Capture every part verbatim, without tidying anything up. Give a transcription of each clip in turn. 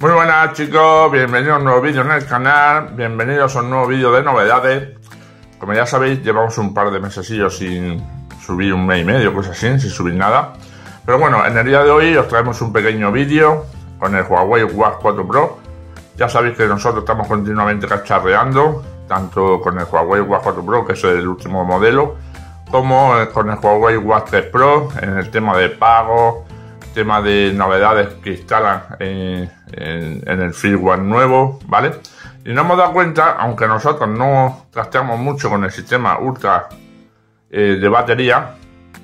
Muy buenas chicos, bienvenidos a un nuevo vídeo en el canal, bienvenidos a un nuevo vídeo de novedades. Como ya sabéis, llevamos un par de mesesillos sin subir, un mes y medio, cosas así, sin subir nada. Pero bueno, en el día de hoy os traemos un pequeño vídeo con el Huawei Watch cuatro Pro. Ya sabéis que nosotros estamos continuamente cacharreando, tanto con el Huawei Watch cuatro Pro, que es el último modelo, como con el Huawei Watch tres Pro, en el tema de pago, tema de novedades que instalan en, en, en el firmware nuevo, ¿vale? Y nos hemos dado cuenta, aunque nosotros no trasteamos mucho con el sistema ultra eh, de batería,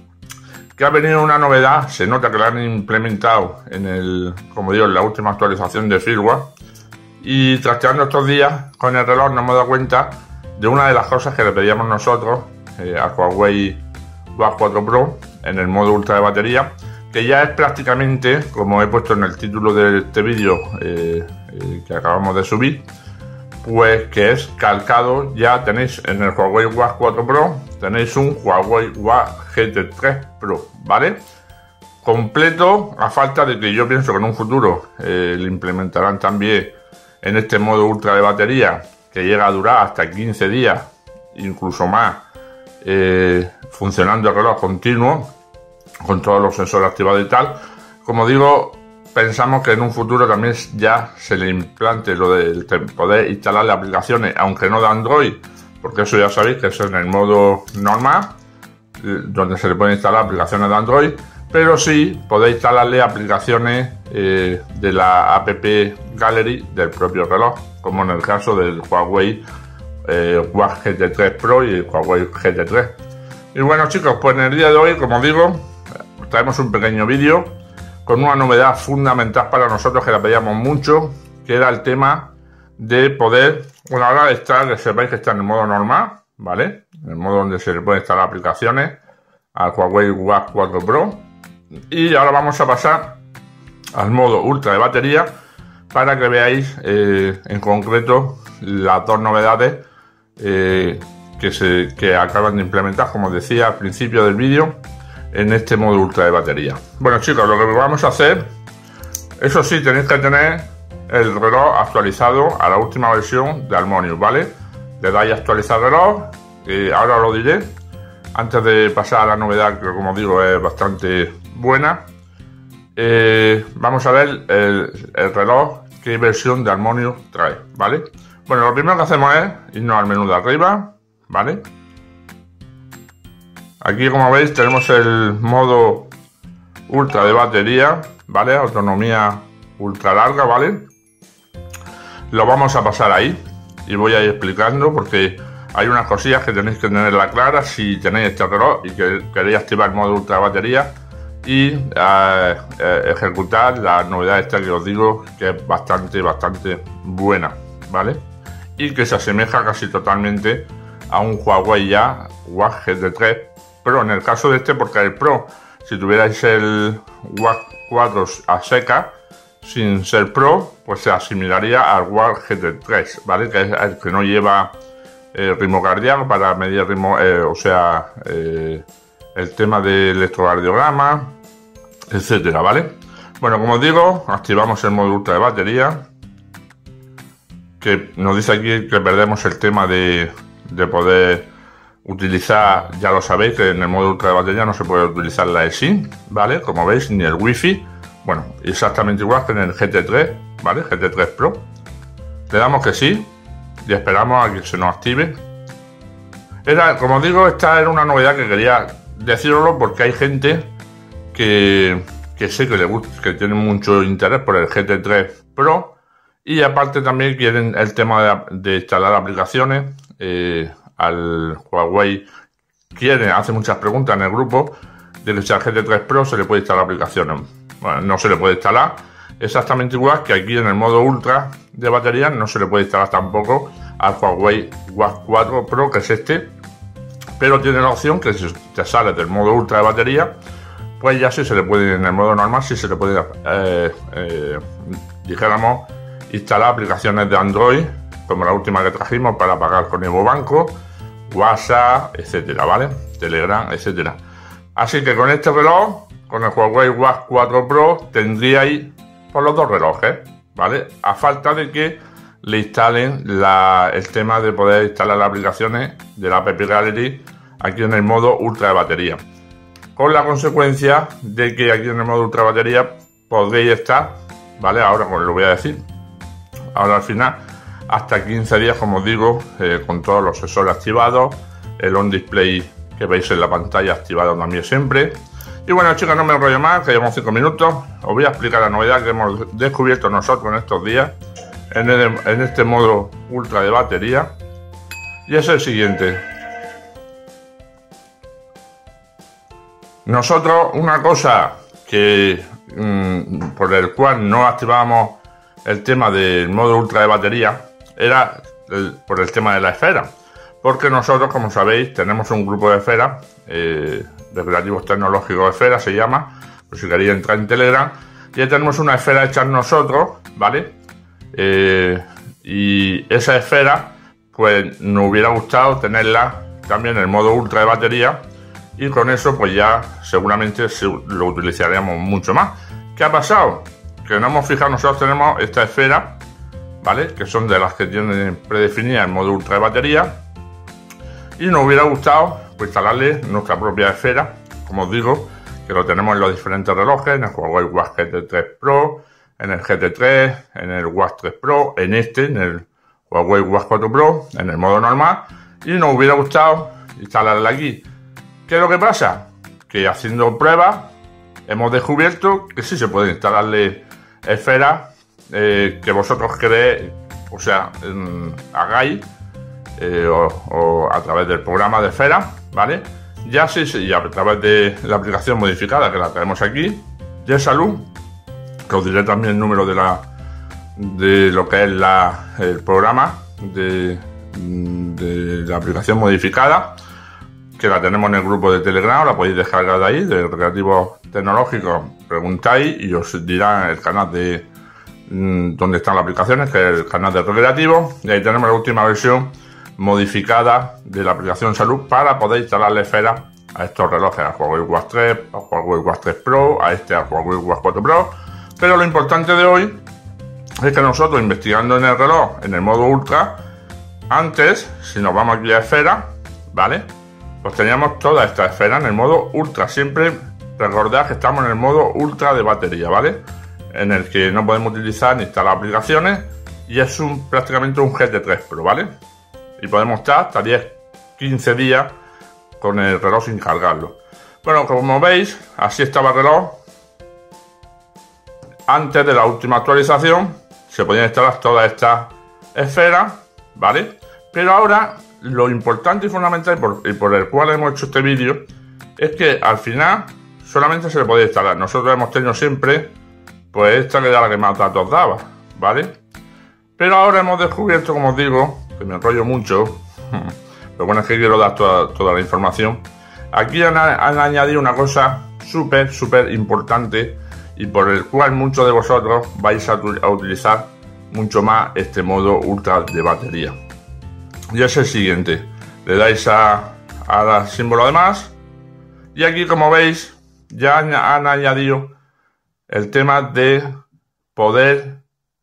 que ha venido una novedad. Se nota que la han implementado en el, como digo, en la última actualización de firmware. Y trasteando estos días con el reloj nos hemos dado cuenta de una de las cosas que le pedíamos nosotros eh, al Huawei Watch cuatro Pro en el modo ultra de batería, que ya es prácticamente, como he puesto en el título de este vídeo eh, eh, que acabamos de subir, pues que es calcado. Ya tenéis en el Huawei Watch cuatro Pro, tenéis un Huawei Watch G T tres Pro, ¿vale? Completo, a falta de que yo pienso que en un futuro eh, lo implementarán también en este modo ultra de batería, que llega a durar hasta quince días, incluso más, eh, funcionando el reloj continuo, con todos los sensores activados y tal. Como digo, pensamos que en un futuro también ya se le implante lo de poder instalarle aplicaciones, aunque no de Android, porque eso ya sabéis que es en el modo normal, donde se le pueden instalar aplicaciones de Android, pero sí podéis instalarle aplicaciones eh, de la App Gallery del propio reloj, como en el caso del Huawei eh, Watch G T tres Pro y el Huawei G T tres. Y bueno chicos, pues en el día de hoy, como digo, traemos un pequeño vídeo con una novedad fundamental para nosotros que la pedíamos mucho, que era el tema de poder, bueno, ahora está, que sepáis que está en el modo normal, ¿vale? En el modo donde se le pueden instalar aplicaciones al Huawei Watch cuatro Pro. Y ahora vamos a pasar al modo ultra de batería para que veáis eh, en concreto las dos novedades eh, que, se, que acaban de implementar, como decía al principio del vídeo, en este modo ultra de batería. Bueno chicos, lo que vamos a hacer, eso sí, tenéis que tener el reloj actualizado a la última versión de Harmonious, ¿vale? Le dais a actualizar reloj, y ahora lo diré, antes de pasar a la novedad, que como digo es bastante buena. Eh, vamos a ver el, el reloj, qué versión de Harmonious trae, ¿vale? Bueno, lo primero que hacemos es irnos al menú de arriba, ¿vale? Aquí, como veis, tenemos el modo ultra de batería, ¿vale? Autonomía ultra larga, ¿vale? Lo vamos a pasar ahí y voy a ir explicando, porque hay unas cosillas que tenéis que tenerla clara si tenéis este reloj y que queréis activar el modo ultra de batería y eh, eh, ejecutar la novedad esta que os digo, que es bastante, bastante buena, ¿vale? Y que se asemeja casi totalmente a un Huawei ya Watch G T tres Pro, en el caso de este, porque el Pro, si tuvierais el Watch cuatro a seca, sin ser Pro, pues se asimilaría al Watch G T tres, ¿vale? Que es el que no lleva eh, ritmo cardíaco para medir ritmo, eh, o sea, eh, el tema del electrocardiograma, etcétera, ¿vale? Bueno, como os digo, activamos el modo ultra de batería, que nos dice aquí que perdemos el tema de, de poder utilizar, ya lo sabéis, que en el modo ultra de batería no se puede utilizar la eSIM, ¿vale? Como veis, ni el Wi-Fi. Bueno, exactamente igual que en el G T tres, ¿vale? G T tres Pro. Le damos que sí y esperamos a que se nos active. Era, como os digo, esta era una novedad que quería deciroslo, porque hay gente que, que sé que le gusta, que tiene mucho interés por el G T tres Pro, y aparte también quieren el tema de, de instalar aplicaciones. Eh, al Huawei quiere, hace muchas preguntas en el grupo de que si al G T tres Pro se le puede instalar aplicaciones. Bueno, no se le puede instalar, exactamente igual que aquí en el modo ultra de batería no se le puede instalar tampoco al Huawei Watch cuatro Pro, que es este, pero tiene la opción que si te sale del modo ultra de batería, pues ya sí se le puede, en el modo normal sí se le puede eh, eh, dijéramos, instalar aplicaciones de Android, como la última que trajimos para pagar con Evo Banco, WhatsApp, etcétera, ¿vale? Telegram, etcétera. Así que con este reloj, con el Huawei Watch cuatro Pro, tendríais por los dos relojes, ¿vale? A falta de que le instalen la, el tema de poder instalar las aplicaciones de la App Gallery aquí en el modo ultra de batería. Con la consecuencia de que aquí en el modo ultra de batería podréis estar, ¿vale? Ahora os lo voy a decir, ahora al final, hasta quince días, como os digo, eh, con todos los sensores activados, el on display que veis en la pantalla activado también siempre. Y bueno, chicos, no me enrollo más, que llevamos cinco minutos. Os voy a explicar la novedad que hemos descubierto nosotros en estos días en, el, en este modo ultra de batería, y es el siguiente. Nosotros, una cosa que mmm, por el cual no activábamos el tema del modo ultra de batería era el, por el tema de la esfera, porque nosotros, como sabéis, tenemos un grupo de esferas, eh, de Recreativos Tecnológicos Esfera se llama, por si queréis entrar en Telegram, y ahí tenemos una esfera hecha nosotros, ¿vale? Eh, y esa esfera, pues nos hubiera gustado tenerla también en el modo ultra de batería, y con eso pues ya seguramente lo utilizaríamos mucho más. ¿Qué ha pasado? Que no hemos fijado, nosotros tenemos esta esfera, ¿vale? Que son de las que tienen predefinida el modo ultra de batería, y nos hubiera gustado pues instalarle nuestra propia esfera, como os digo, que lo tenemos en los diferentes relojes, en el Huawei Watch G T tres Pro, en el G T tres, en el Watch tres Pro, en este, en el Huawei Watch cuatro Pro, en el modo normal, y nos hubiera gustado instalarla aquí. ¿Qué es lo que pasa? Que haciendo pruebas hemos descubierto que sí se puede instalarle esferas eh, que vosotros queréis, o sea, eh, hagáis eh, o, o a través del programa de esfera, ¿vale? Ya sí, sí, ya a través de la aplicación modificada que la tenemos aquí, de salud, que os diré también el número de la de lo que es la, el programa de, de la aplicación modificada, que la tenemos en el grupo de Telegram, la podéis descargar de ahí, de Recreativos Tecnológicos, preguntáis y os dirán el canal de mmm, donde están las aplicaciones, que es el canal de Recreativo, y ahí tenemos la última versión modificada de la aplicación Salud para poder instalarle esferas a estos relojes, a Huawei Watch tres, a Huawei Watch tres Pro, a este a Huawei Watch cuatro Pro. Pero lo importante de hoy es que nosotros, investigando en el reloj en el modo ultra, antes, si nos vamos aquí a esfera, ¿vale? Pues teníamos toda esta esfera en el modo ultra. Siempre recordad que estamos en el modo ultra de batería, ¿vale? En el que no podemos utilizar ni instalar aplicaciones, y es un prácticamente un G T tres Pro, ¿vale? Y podemos estar hasta diez quince días con el reloj sin cargarlo. Bueno, como veis, así estaba el reloj antes de la última actualización. Se podían instalar todas estas esferas, ¿vale? Pero ahora lo importante y fundamental, y por, y por el cual hemos hecho este vídeo, es que al final solamente se le podía instalar. Nosotros hemos tenido siempre pues esta que era la que más datos daba, ¿vale? Pero ahora hemos descubierto, como os digo, que me enrollo mucho, pero bueno, es que quiero dar toda, toda la información. Aquí han, han añadido una cosa súper, súper importante, y por el cual muchos de vosotros vais a, a utilizar mucho más este modo ultra de batería. Y es el siguiente: le dais a, al símbolo de más, y aquí, como veis, ya han, han añadido el tema de poder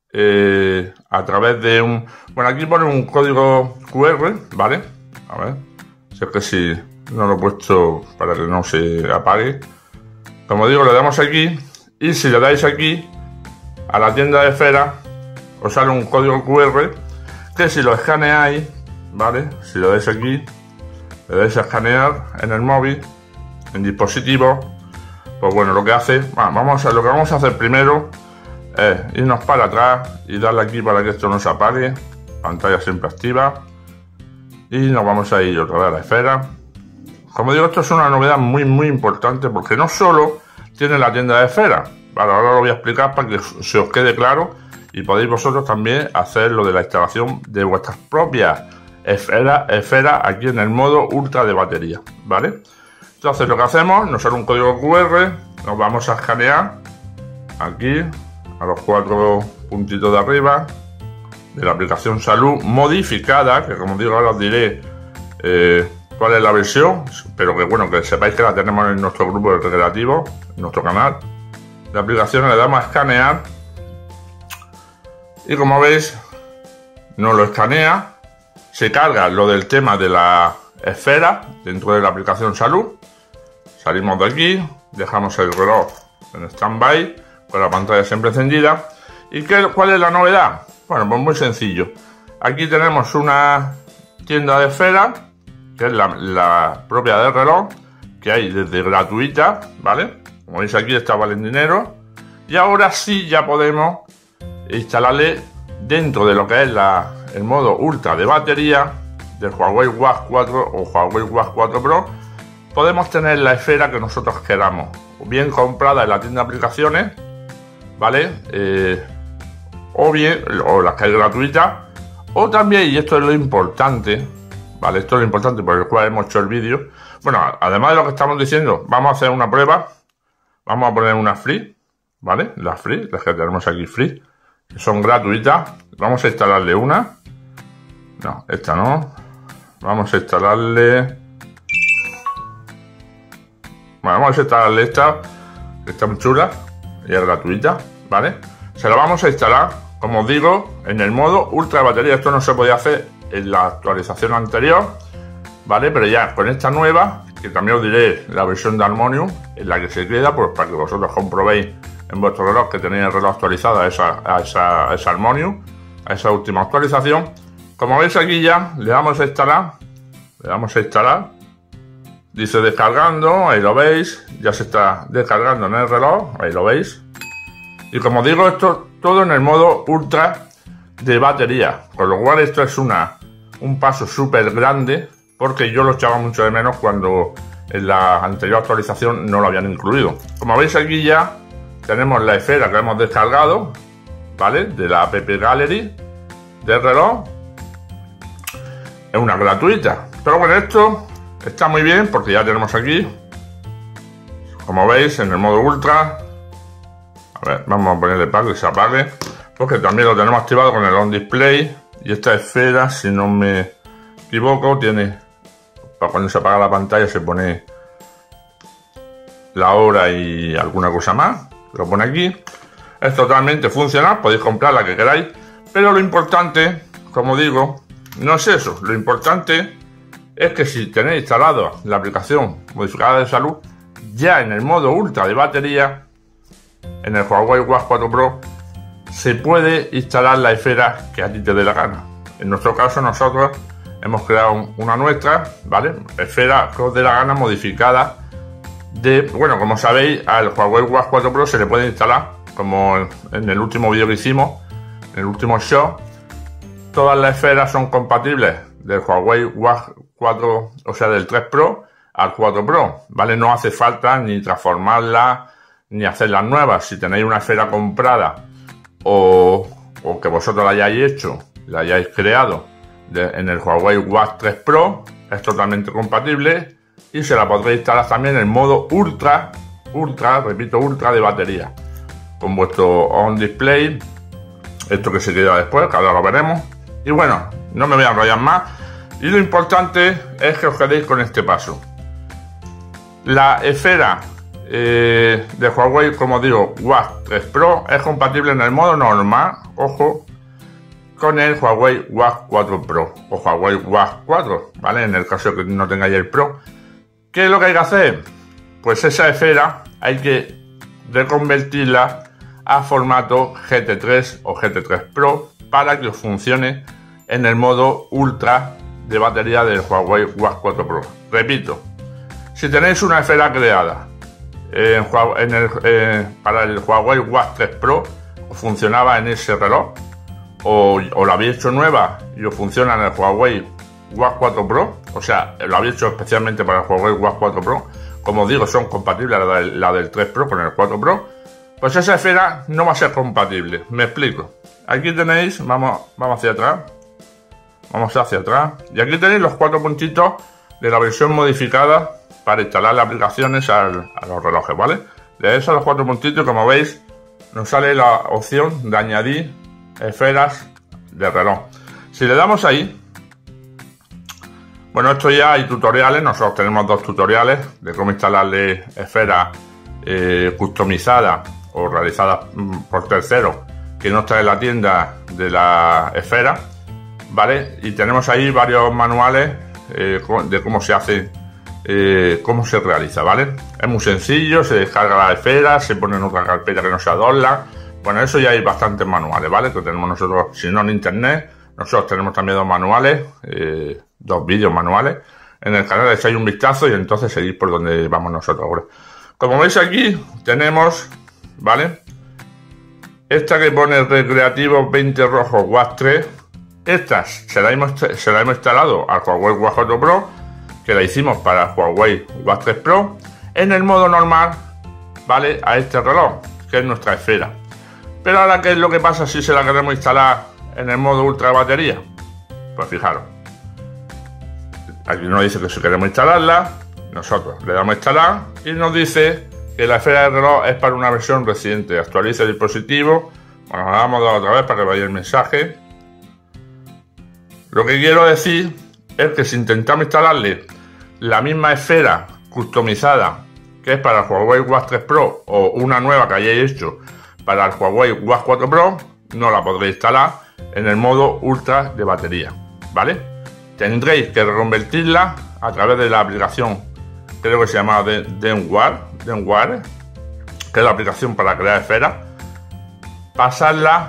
eh, a través de un... Bueno, aquí pone un código Q R, ¿vale? A ver, sé que si no lo he puesto para que no se apague. Como digo, le damos aquí, y si le dais aquí a la tienda de esfera, os sale un código Q R que si lo escaneáis, ¿vale? Si lo dais aquí, le dais a escanear en el móvil, en dispositivo, pues bueno, lo que hace, bueno, vamos a, lo que vamos a hacer primero es irnos para atrás y darle aquí para que esto no se apague, pantalla siempre activa, y nos vamos a ir otra vez a la esfera. Como digo, esto es una novedad muy muy importante, porque no solo tiene la tienda de esfera, vale, ahora lo voy a explicar para que se os quede claro y podéis vosotros también hacer lo de la instalación de vuestras propias esferas esfera aquí en el modo ultra de batería, ¿vale? Entonces lo que hacemos, nos sale un código Q R, nos vamos a escanear aquí a los cuatro puntitos de arriba de la aplicación Salud modificada, que como digo ahora os diré eh, cuál es la versión, pero que bueno, que sepáis que la tenemos en nuestro grupo de recreativo, en nuestro canal. La aplicación le damos a escanear Y como veis, nos lo escanea, se carga lo del tema de la esfera dentro de la aplicación Salud. Salimos de aquí, dejamos el reloj en stand-by con la pantalla siempre encendida. ¿Y qué, cuál es la novedad? Bueno, pues muy sencillo. Aquí tenemos una tienda de esfera, que es la, la propia del reloj, que hay desde gratuita, ¿vale? Como veis aquí está valen dinero. Y ahora sí ya podemos instalarle dentro de lo que es la, el modo ultra de batería del Huawei Watch cuatro o Huawei Watch cuatro Pro. Podemos tener la esfera que nosotros queramos, bien comprada en la tienda de aplicaciones, ¿vale? Eh, o bien, o las que hay gratuitas, o también, y esto es lo importante, ¿vale? Esto es lo importante por el cual hemos hecho el vídeo. Bueno, además de lo que estamos diciendo, vamos a hacer una prueba. Vamos a poner una free, ¿vale? Las free, las que tenemos aquí free, que son gratuitas. Vamos a instalarle una. No, esta no. Vamos a instalarle... Bueno, vamos a instalarle esta, que está muy chula y es gratuita, ¿vale? Se la vamos a instalar, como os digo, en el modo ultra de batería. Esto no se podía hacer en la actualización anterior, ¿vale? Pero ya con esta nueva, que también os diré la versión de Harmonium, en la que se queda, pues para que vosotros comprobéis en vuestro reloj que tenéis el reloj actualizado a esa, a esa, a esa Harmonium, a esa última actualización. Como veis aquí ya, le damos a instalar, le damos a instalar, dice descargando, ahí lo veis, ya se está descargando en el reloj, ahí lo veis. Y como digo, esto todo en el modo ultra de batería, con lo cual esto es una, un paso súper grande, porque yo lo echaba mucho de menos cuando en la anterior actualización no lo habían incluido. Como veis aquí ya tenemos la esfera que hemos descargado, ¿vale? De la App Gallery del reloj. Es una gratuita, pero bueno, esto está muy bien porque ya tenemos aquí, como veis, en el modo ultra. A ver, vamos a ponerle para que se apague, porque también lo tenemos activado con el on display. Y esta esfera, si no me equivoco, tiene, para cuando se apaga la pantalla se pone la hora y alguna cosa más, lo pone aquí. Es totalmente funcional, podéis comprar la que queráis, pero lo importante, como digo, no es eso. Lo importante es que si tenéis instalado la aplicación modificada de salud, ya en el modo ultra de batería, en el Huawei Watch cuatro Pro, se puede instalar la esfera que a ti te dé la gana. En nuestro caso, nosotros hemos creado una nuestra, ¿vale? Esfera que os dé la gana modificada de, bueno, como sabéis, al Huawei Watch cuatro Pro se le puede instalar, como en el último vídeo que hicimos, en el último show, todas las esferas son compatibles del Huawei Watch cuatro, o sea, del tres Pro al cuatro Pro, ¿vale? No hace falta ni transformarla ni hacerlas nuevas. Si tenéis una esfera comprada o, o que vosotros la hayáis hecho, la hayáis creado de, en el Huawei Watch tres Pro, es totalmente compatible y se la podréis instalar también en modo ultra, ultra, repito, ultra de batería, con vuestro on display, esto que se queda después, que ahora lo veremos. Y bueno, no me voy a enrollar más, y lo importante es que os quedéis con este paso. La esfera eh, de Huawei, como digo, Watch tres Pro es compatible en el modo normal, ojo, con el Huawei Watch cuatro Pro o Huawei Watch cuatro, ¿vale? En el caso de que no tengáis el Pro. ¿Qué es lo que hay que hacer? Pues esa esfera hay que reconvertirla a formato G T tres o G T tres Pro para que os funcione en el modo ultra de batería del Huawei Watch cuatro Pro. Repito, si tenéis una esfera creada en, en el, eh, para el Huawei Watch tres Pro, os funcionaba en ese reloj, o, o lo habéis hecho nueva y os funciona en el Huawei Watch cuatro Pro, o sea, lo habéis hecho especialmente para el Huawei Watch cuatro Pro, como os digo, son compatibles la del, la del tres Pro con el cuatro Pro, pues esa esfera no va a ser compatible. Me explico. Aquí tenéis, vamos, vamos hacia atrás, vamos hacia atrás, y aquí tenéis los cuatro puntitos de la versión modificada para instalar las aplicaciones al, a los relojes, ¿vale? De esos los cuatro puntitos, como veis, nos sale la opción de añadir esferas de reloj. Si le damos ahí, bueno, esto ya hay tutoriales, nosotros tenemos dos tutoriales de cómo instalarle esferas eh, customizadas o realizadas por terceros que no está en la tienda de la esfera, ¿vale? Y tenemos ahí varios manuales eh, de cómo se hace, eh, cómo se realiza, ¿vale? Es muy sencillo, se descarga la esfera, se pone en otra carpeta que no sea Dorlan. Bueno, eso ya hay bastantes manuales, ¿vale? Que tenemos nosotros, si no en internet, nosotros tenemos también dos manuales, eh, dos vídeos manuales. En el canal echáis un vistazo y entonces seguís por donde vamos nosotros ahora. Como veis aquí, tenemos, ¿vale? Esta que pone recreativo veinte rojo W A S tres. Esta se la hemos, se la hemos instalado al Huawei W A S cuatro Pro, que la hicimos para el Huawei W A S tres Pro, en el modo normal, ¿vale? A este reloj, que es nuestra esfera. Pero ahora, ¿qué es lo que pasa si se la queremos instalar en el modo ultra de batería? Pues fijaros, aquí nos dice que si queremos instalarla, nosotros le damos a instalar y nos dice que la esfera del reloj es para una versión reciente. Actualiza el dispositivo. Bueno, le damos a dar otra vez para que vaya el mensaje. Lo que quiero decir es que si intentamos instalarle la misma esfera customizada que es para el Huawei W A S tres Pro o una nueva que hayáis hecho para el Huawei W A S cuatro Pro, no la podréis instalar en el modo ultra de batería, ¿vale? Tendréis que reconvertirla a través de la aplicación, creo que se llama Denware, Denware, que es la aplicación para crear esferas, pasarla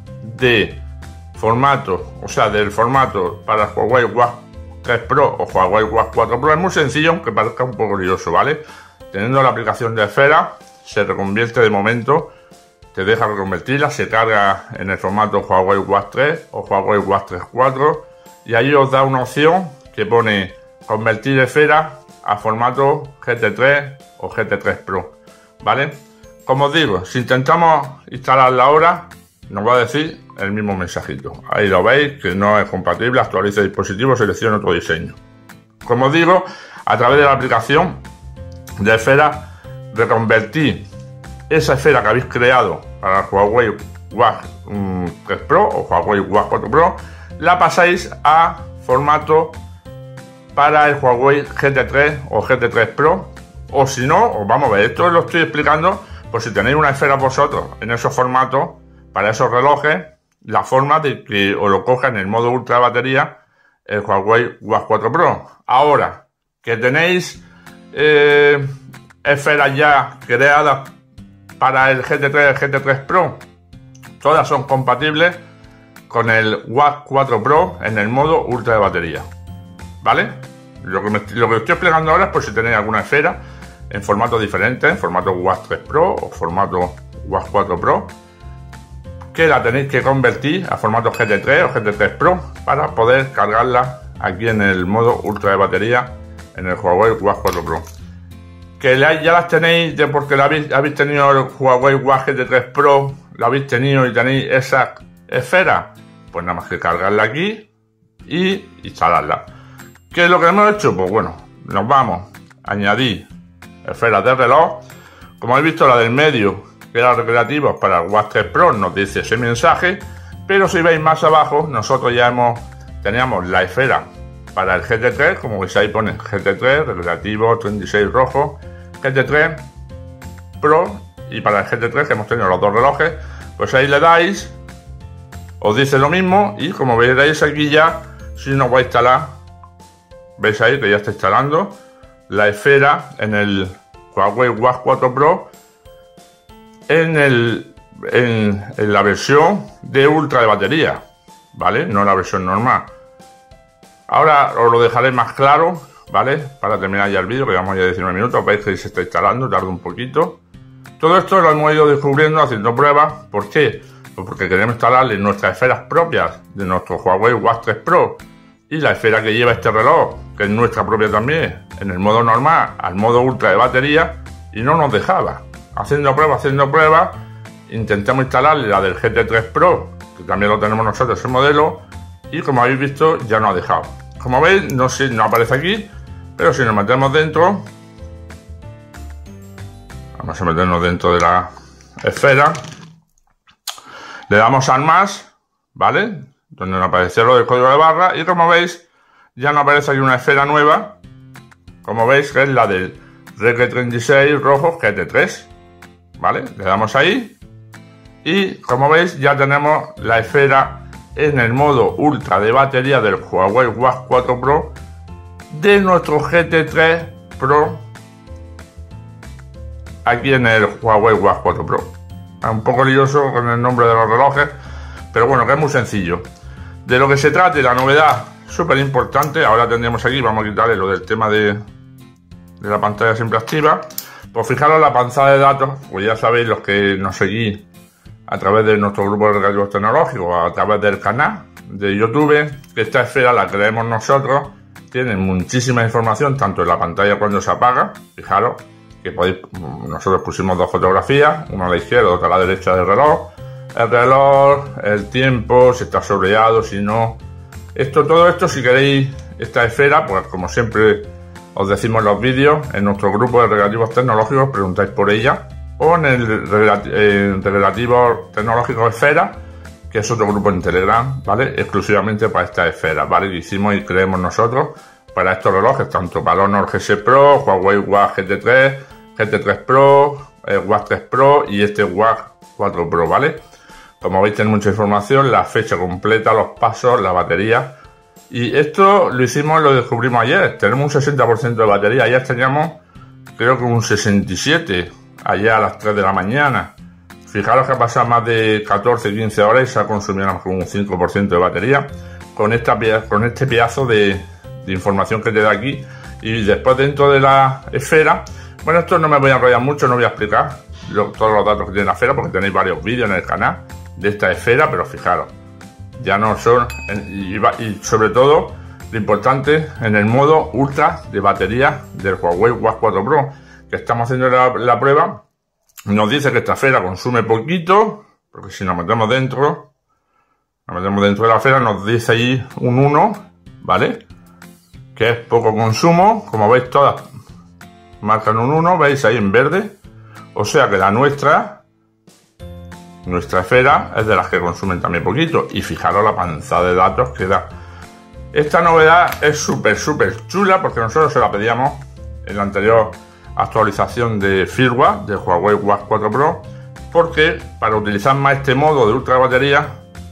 de formato, o sea, del formato para el Huawei W A S tres Pro o Huawei W A S cuatro Pro. Es muy sencillo, aunque parezca un poco lioso, ¿vale? Teniendo la aplicación de esfera, se reconvierte de momento, te deja reconvertirla, se carga en el formato Huawei W A S tres o Huawei W A S tres punto cuatro y ahí os da una opción que pone convertir esfera a formato G T tres o G T tres Pro, ¿vale? Como os digo, si intentamos instalarla ahora, nos va a decir el mismo mensajito. Ahí lo veis, que no es compatible, actualiza el dispositivo, selecciona otro diseño. Como os digo, a través de la aplicación de esfera, reconvertir esa esfera que habéis creado para el Huawei W A S tres Pro o Huawei W A S cuatro Pro, la pasáis a formato para el Huawei G T tres o G T tres Pro, o si no, os vamos a ver, esto lo estoy explicando por si tenéis una esfera vosotros en esos formatos, para esos relojes, la forma de que os lo coja en el modo ultra de batería el Huawei W A S cuatro Pro. Ahora que tenéis eh, esferas ya creadas para el G T tres y el G T tres Pro, todas son compatibles con el W A S cuatro Pro en el modo ultra de batería, ¿vale? Lo que, me, lo que estoy explicando ahora es por si tenéis alguna esfera en formato diferente, en formato W A S tres Pro o formato W A S cuatro Pro, que la tenéis que convertir a formato G T tres o G T tres Pro para poder cargarla aquí en el modo ultra de batería en el Huawei W A S cuatro Pro. Que ya las tenéis de porque la habéis, habéis tenido el Huawei W A S G T tres Pro, la habéis tenido y tenéis esa esfera, pues nada más que cargarla aquí y instalarla. ¿Qué es lo que hemos hecho? Pues bueno, nos vamos a añadir esferas de reloj. Como habéis visto, la del medio, que era recreativos para el W A S tres Pro, nos dice ese mensaje, pero si veis más abajo, nosotros ya hemos teníamos la esfera para el G T tres, como veis ahí pone G T tres, recreativo treinta y seis rojo, G T tres Pro, y para el G T tres, que hemos tenido los dos relojes, pues ahí le dais, os dice lo mismo, y como veréis aquí ya, si nos va a instalar, veis ahí que ya está instalando la esfera en el Huawei W A S cuatro Pro en, el, en, en la versión de ultra de batería, ¿vale? No la versión normal. Ahora os lo dejaré más claro, ¿vale? Para terminar ya el vídeo, que llevamos ya diecinueve minutos, veis que se está instalando, tarda un poquito. Todo esto lo hemos ido descubriendo haciendo pruebas. ¿Por qué? Pues porque queremos instalarle nuestras esferas propias de nuestro Huawei W A S tres Pro y la esfera que lleva este reloj, que es nuestra propia también, en el modo normal al modo ultra de batería, y no nos dejaba. Haciendo pruebas, haciendo pruebas, intentamos instalarle la del G T tres Pro, que también lo tenemos nosotros ese modelo, y como habéis visto ya nos ha dejado. Como veis, no, sé, no aparece aquí, pero si nos metemos dentro, vamos a meternos dentro de la esfera, le damos al más, ¿vale? Donde nos aparece lo del código de barra, y como veis, ya nos aparece aquí una esfera nueva, como veis, que es la del R G treinta y seis rojo G T tres, ¿vale? Le damos ahí, Y como veis ya tenemos la esfera en el modo ultra de batería del Huawei Watch cuatro Pro de nuestro G T tres Pro aquí en el Huawei Watch cuatro Pro. Es un poco lioso con el nombre de los relojes, pero bueno, que es muy sencillo. De lo que se trata y la novedad súper importante, ahora tendremos aquí, vamos a quitarle lo del tema de, de la pantalla siempre activa. Pues fijaros la pantalla de datos, pues ya sabéis los que nos seguís a través de nuestro grupo de recreativos tecnológicos, a través del canal de YouTube, que esta esfera la creemos nosotros, tiene muchísima información, tanto en la pantalla cuando se apaga, fijaros, que podéis, nosotros pusimos dos fotografías, una a la izquierda, otra a la derecha del reloj, el reloj, el tiempo, si está soleado, si no, esto, todo esto, si queréis esta esfera, pues como siempre os decimos en los vídeos, en nuestro grupo de recreativos tecnológicos preguntáis por ella, o en el Recreativos Tecnológicos Esfera, que es otro grupo en Telegram, ¿vale? Exclusivamente para esta esfera, ¿vale? Que hicimos y creemos nosotros para estos relojes, tanto para el Honor G S Pro, Huawei Watch G T tres, G T tres Pro, eh, Watch tres Pro y este Watch cuatro Pro, ¿vale? Como veis tiene mucha información, la fecha completa, los pasos, la batería. Y esto lo hicimos, lo descubrimos ayer, tenemos un sesenta por ciento de batería, ayer teníamos creo que un sesenta y siete por ciento. Allá a las tres de la mañana. Fijaros que ha pasado más de catorce quince horas y se ha consumido un cinco por ciento de batería con, esta, con este pedazo de, de información que te da aquí. Y después dentro de la esfera, bueno, esto no me voy a enrollar mucho, no voy a explicar lo, todos los datos que tiene la esfera porque tenéis varios vídeos en el canal de esta esfera, pero fijaros, ya no son, y, y sobre todo lo importante en el modo ultra de batería del Huawei Watch cuatro Pro, que estamos haciendo la, la prueba. Nos dice que esta esfera consume poquito, porque si nos metemos dentro, nos metemos dentro de la esfera, nos dice ahí un uno, ¿vale? Que es poco consumo, como veis todas marcan un uno, veis ahí en verde, o sea que la nuestra, nuestra esfera es de las que consumen también poquito, y fijaros la panza de datos que da. Esta novedad es súper, súper chula, porque nosotros se la pedíamos en la anterior actualización de firmware de Huawei Watch cuatro Pro, porque para utilizar más este modo de ultra batería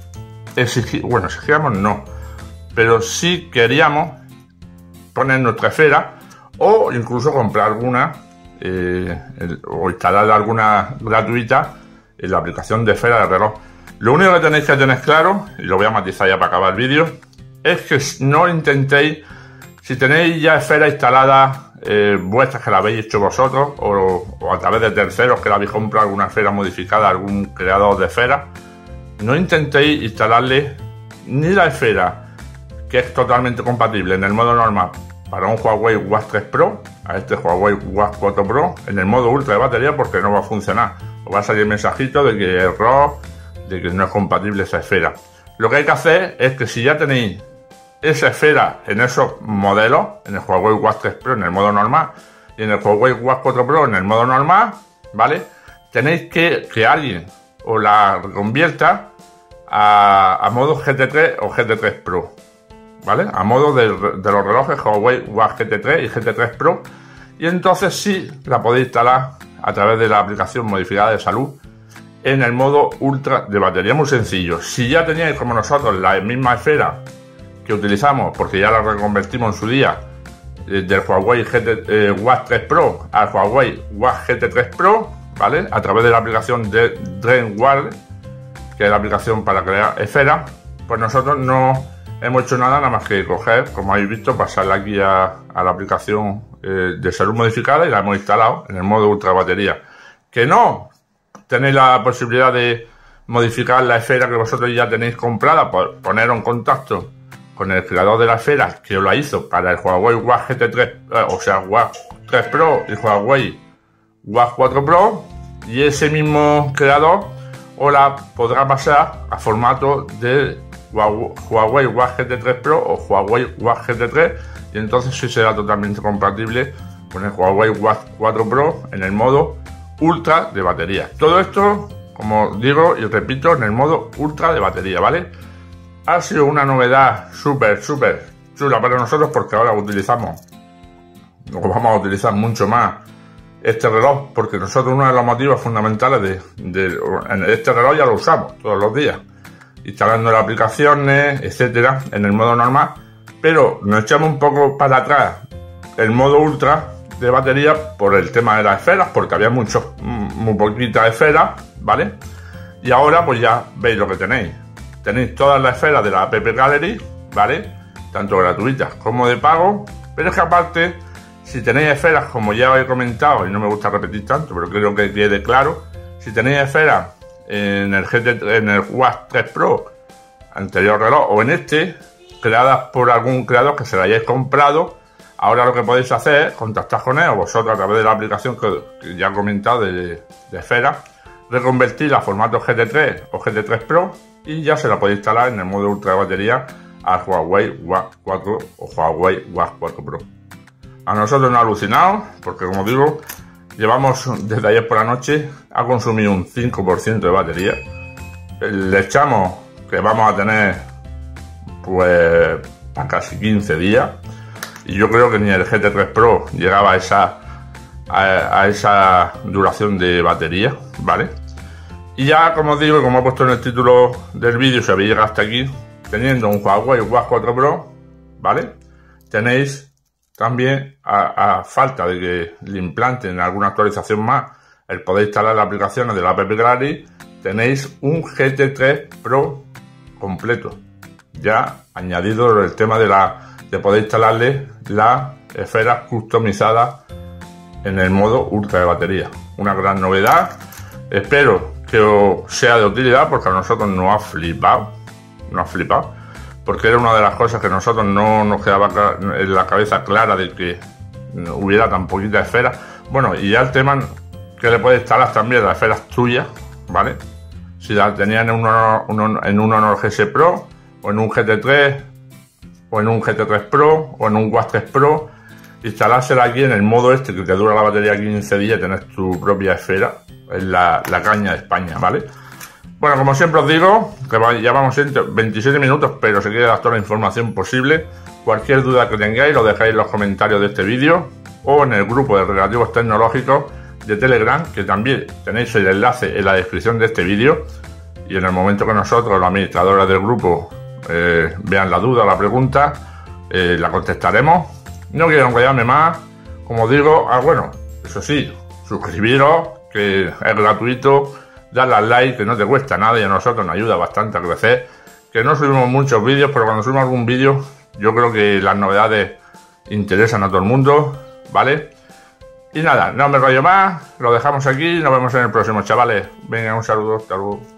exigí, bueno, exigíamos no, pero sí queríamos poner nuestra esfera o incluso comprar alguna eh, el, o instalar alguna gratuita en la aplicación de esfera de reloj. Lo único que tenéis que tener claro, y lo voy a matizar ya para acabar el vídeo, es que no intentéis, si tenéis ya esfera instalada Eh, vuestras que la habéis hecho vosotros o, o a través de terceros que la habéis comprado alguna esfera modificada, algún creador de esfera, no intentéis instalarle ni la esfera que es totalmente compatible en el modo normal para un Huawei Watch tres Pro a este Huawei Watch cuatro Pro en el modo ultra de batería, porque no va a funcionar, os va a salir mensajito de que error, de que no es compatible esa esfera. Lo que hay que hacer es que si ya tenéis esa esfera en esos modelos, en el Huawei Watch tres Pro en el modo normal y en el Huawei Watch cuatro Pro en el modo normal, ¿vale? Tenéis que que alguien os la convierta a, a modo G T tres o G T tres Pro, ¿vale? A modo de, de los relojes Huawei Watch G T tres y G T tres Pro, y entonces sí la podéis instalar a través de la aplicación modificada de salud en el modo ultra de batería. Muy sencillo. Si ya teníais como nosotros la misma esfera que utilizamos, porque ya la reconvertimos en su día eh, del Huawei G T, eh, Watch tres Pro al Huawei Watch G T tres Pro, ¿vale? A través de la aplicación de DreamWear, que es la aplicación para crear esferas, pues nosotros no hemos hecho nada, nada más que coger, como habéis visto, pasarla aquí a, a la aplicación eh, de salud modificada y la hemos instalado en el modo ultra batería. Que no tenéis la posibilidad de modificar la esfera que vosotros ya tenéis comprada, pues poneros en contacto con el creador de la esfera que os la hizo para el Huawei Watch G T tres, eh, o sea, Watch tres Pro y Huawei Watch cuatro Pro, y ese mismo creador os la podrá pasar a formato de Huawei Watch G T tres Pro o Huawei Watch G T tres, y entonces sí será totalmente compatible con el Huawei Watch cuatro Pro en el modo ultra de batería. Todo esto, como digo y repito, en el modo ultra de batería, ¿vale? Ha sido una novedad súper, súper chula para nosotros, porque ahora utilizamos, o vamos a utilizar mucho más este reloj, porque nosotros uno de los motivos fundamentales de, de en este reloj ya lo usamos todos los días, instalando las aplicaciones, etcétera, en el modo normal, pero nos echamos un poco para atrás el modo ultra de batería por el tema de las esferas, porque había muchos, muy poquitas esferas, ¿vale? Y ahora pues ya veis lo que tenéis. Tenéis todas las esferas de la App Gallery, ¿vale? Tanto gratuitas como de pago, pero es que aparte, si tenéis esferas, como ya os he comentado, y no me gusta repetir tanto, pero creo que quede claro, si tenéis esferas en el G T, en el Watch tres Pro, anterior reloj, o en este, creadas por algún creador que se la hayáis comprado, ahora lo que podéis hacer es contactar con él, o vosotros a través de la aplicación que, que ya he comentado de, de esferas, reconvertirla a formato G T tres o G T tres Pro y ya se la podéis instalar en el modo ultra de batería al Huawei Watch cuatro o Huawei Watch cuatro Pro. A nosotros nos ha alucinado porque, como digo, llevamos desde ayer por la noche, ha consumido un cinco por ciento de batería. Le echamos que vamos a tener pues a casi quince días y yo creo que ni el G T tres Pro llegaba a esa a, a esa duración de batería, ¿vale? Y ya, como os digo, como he puesto en el título del vídeo, si habéis llegado hasta aquí, teniendo un Huawei Watch cuatro Pro, ¿vale? Tenéis también, a, a falta de que le implanten alguna actualización más, el poder instalar las aplicaciones de la App Gallery, tenéis un G T tres Pro completo, ya añadido el tema de la de poder instalarle las esferas customizadas en el modo ultra de batería. Una gran novedad, espero que os sea de utilidad porque a nosotros nos ha flipado, nos ha flipado, porque era una de las cosas que a nosotros no nos quedaba en la cabeza clara de que hubiera tan poquitas esferas. Bueno, y ya el tema que le puedes instalar también las esferas tuyas, ¿vale? Si las tenían en un Honor, un, en un Honor G S Pro, o en un G T tres, o en un G T tres Pro, o en un Watch tres Pro, instalársela aquí en el modo este que te dura la batería quince días y tener tu propia esfera, en la, la caña de España, ¿vale? Bueno, como siempre os digo, que ya vamos en veintisiete minutos, pero se quiere dar toda la información posible. Cualquier duda que tengáis lo dejáis en los comentarios de este vídeo o en el grupo de Relativos Tecnológicos de Telegram, que también tenéis el enlace en la descripción de este vídeo. Y en el momento que nosotros, los administradores del grupo, eh, vean la duda o la pregunta, eh, la contestaremos. No quiero enrollarme más, como os digo, ah, bueno, eso sí, suscribiros, que es gratuito, darle al like, que no te cuesta nada y a nosotros nos ayuda bastante a crecer, que no subimos muchos vídeos, pero cuando subimos algún vídeo, yo creo que las novedades interesan a todo el mundo, ¿vale? Y nada, no me enrollo más, lo dejamos aquí, nos vemos en el próximo, chavales. Venga, un saludo, hasta luego.